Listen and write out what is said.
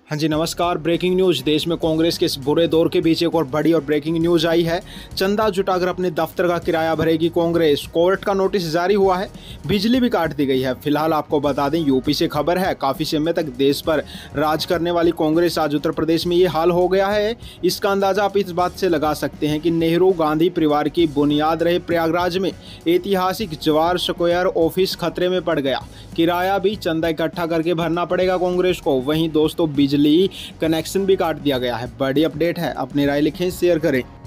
हाँ जी नमस्कार। Breaking news. देश में कांग्रेस के इस बुरे दौर के बीच एक और बड़ी और ब्रेकिंग न्यूज आई है। चंदा जुटाकर अपने दफ्तर का किराया भरेगी कांग्रेस। कोर्ट का नोटिस जारी हुआ है, बिजली भी काट दी गई है। फिलहाल आपको बता दें, यूपी से खबर है। काफी समय तक देश पर राज करने वाली कांग्रेस आज उत्तर प्रदेश में ये हाल हो गया है। इसका अंदाजा आप इस बात से लगा सकते हैं कि नेहरू गांधी परिवार की बुनियाद रहे प्रयागराज में ऐतिहासिक जवाहर स्क्वायर ऑफिस खतरे में पड़ गया। किराया भी चंदा इकट्ठा करके भरना पड़ेगा कांग्रेस को। वहीं दोस्तों, बिजली कनेक्शन भी काट दिया गया है। बड़ी अपडेट है। अपनी राय लिखें, शेयर करें।